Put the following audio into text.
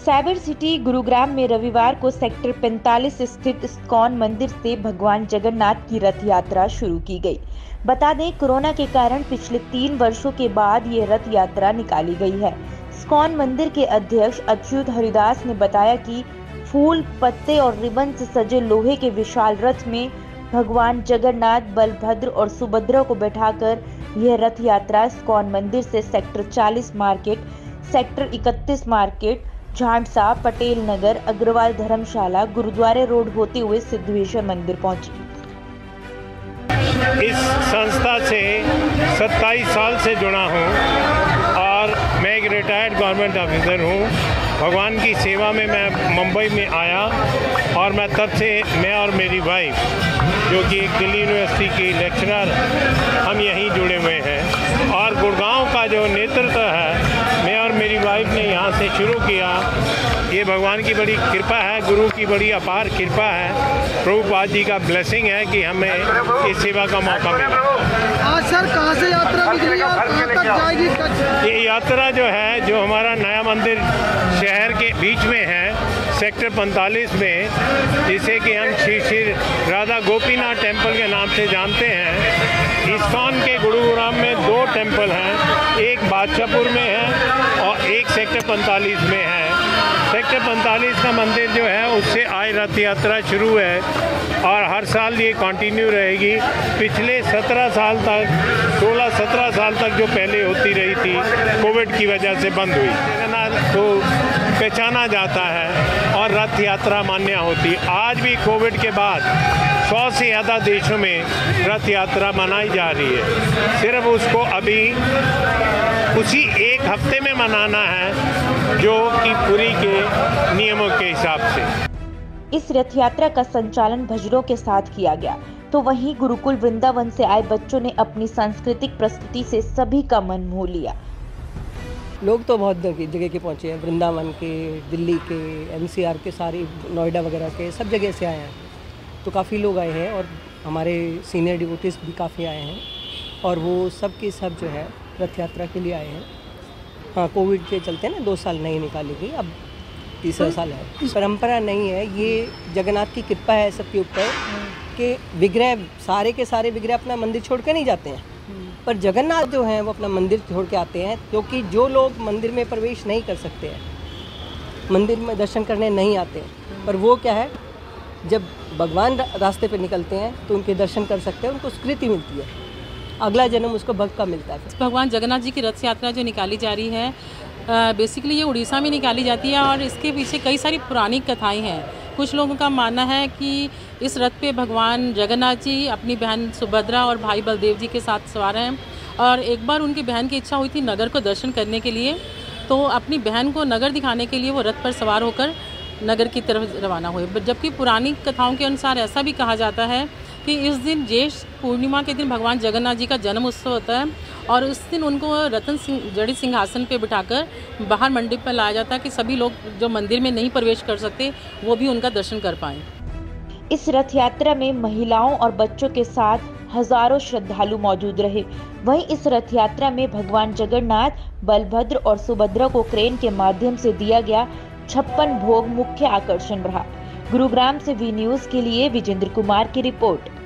Cyber city Gurugram में रविवार को सेक्टर 45 स्थित इस्कॉन मंदिर से भगवान जगन्नाथ की रथ यात्रा शुरू की गई। बता दें, कोरोना के कारण पिछले 3 वर्षों के बाद ये रथ यात्रा निकाली गई है। इस्कॉन मंदिर के अध्यक्ष अच्युत हरिदास ने बताया कि फूल, पत्ते और रिबन से सजे लोहे के विशाल रथ में भगवान जगन्नाथ, बलभद्र और सुभद्रा को बैठाकर यह रथ यात्रा इस्कॉन मंदिर से सेक्टर 40 मार्केट, सेक्टर 31 मार्केट, झांसा, पटेल नगर, अग्रवाल धर्मशाला, गुरुद्वारे रोड होते हुए सिद्धेश्वर मंदिर पहुंची। इस संस्था से 27 साल से जुड़ा हूं और मैं एक रिटायर्ड गवर्नमेंट ऑफिसर हूं। भगवान की सेवा में मैं मुंबई में आया और तब से मैं और मेरी वाइफ, जो कि एक दिल्ली यूनिवर्सिटी की लेक्चरर, हम यहीं जुड़े हुए हैं। और गुड़गांव का जो नेतृत्व है, मैं और मेरी वाइफ ने यहाँ से शुरू किया। ये भगवान की बड़ी कृपा है, गुरु की बड़ी अपार कृपा है, प्रभुपाद जी का ब्लेसिंग है कि हमें इस सेवा का मौका मिला। आज सर कहाँ से यात्रा निकली और कहाँ तक जाएगी? ये यात्रा जो है, जो हमारा नया मंदिर शहर के बीच में है, सेक्टर 45 में, जिसे कि हम श्री राधा गोपीनाथ टेम्पल के नाम से जानते हैं। इस्कॉन के गुरुग्राम में 2 टेम्पल हैं, एक बादशाहपुर में है और एक सेक्टर 45 में है। सेक्टर 45 का मंदिर जो है, उससे आज रथ यात्रा शुरू है और हर साल ये कंटिन्यू रहेगी। पिछले 17 साल तक, 16-17 साल तक जो पहले होती रही थी, कोविड की वजह से बंद हुई। जगन्नाथ को पहचाना जाता है और रथ यात्रा मान्य होती। आज भी कोविड के बाद 100 से ज़्यादा देशों में रथ यात्रा मनाई जा रही है। सिर्फ उसको अभी उसी एक हफ्ते में मनाना है, जो कि पुरी के नियमों के हिसाब से। इस रथ यात्रा का संचालन भजनों के साथ किया गया, तो वहीं गुरुकुल वृंदावन से आए बच्चों ने अपनी सांस्कृतिक प्रस्तुति से सभी का मन मोह लिया। लोग तो बहुत जगह के पहुंचे हैं, वृंदावन के, दिल्ली के, एनसीआर के, सारी नोएडा वगैरह के, सब जगह से आए हैं। तो काफ़ी लोग आए हैं और हमारे सीनियर डिवोटीज भी काफ़ी आए हैं और वो सब के सब जो है रथ यात्रा के लिए आए हैं। हाँ, कोविड के चलते ना 2 साल नहीं निकाली गई, अब तीसरा साल है। परंपरा नहीं है, ये जगन्नाथ की कृपा है सबके ऊपर कि विग्रह, सारे के सारे विग्रह अपना मंदिर छोड़ के नहीं जाते हैं, पर जगन्नाथ जो हैं वो अपना मंदिर छोड़ के आते हैं, क्योंकि जो लोग मंदिर में प्रवेश नहीं कर सकते हैं, मंदिर में दर्शन करने नहीं आते हैं, पर वो क्या है, जब भगवान रास्ते पे निकलते हैं तो उनके दर्शन कर सकते हैं, उनको स्कृति मिलती है, अगला जन्म उसको भक्त का मिलता है। भगवान जगन्नाथ जी की रथ यात्रा जो निकाली जा रही है, बेसिकली ये उड़ीसा में निकाली जाती है और इसके पीछे कई सारी पुरानी कथाएं हैं। कुछ लोगों का मानना है कि इस रथ पे भगवान जगन्नाथ जी अपनी बहन सुभद्रा और भाई बलदेव जी के साथ सवार हैं और एक बार उनकी बहन की इच्छा हुई थी नगर को दर्शन करने के लिए, तो अपनी बहन को नगर दिखाने के लिए वो रथ पर सवार होकर नगर की तरफ रवाना हुए। जबकि पुरानी कथाओं के अनुसार ऐसा भी कहा जाता है कि इस दिन ज्येष्ठ पूर्णिमा के दिन भगवान जगन्नाथ जी का जन्म उत्सव होता है और उस दिन उनको रतन जड़ी सिंहासन पे बिठाकर बाहर मंडप पर लाया जाता है कि सभी लोग जो मंदिर में नहीं प्रवेश कर सकते वो भी उनका दर्शन कर पाएँ। इस रथ यात्रा में महिलाओं और बच्चों के साथ हजारों श्रद्धालु मौजूद रहे। वहीं इस रथ यात्रा में भगवान जगन्नाथ, बलभद्र और सुभद्रा को क्रेन के माध्यम से दिया गया 56 भोग मुख्य आकर्षण रहा। गुरुग्राम से वी न्यूज़ के लिए विजेंद्र कुमार की रिपोर्ट।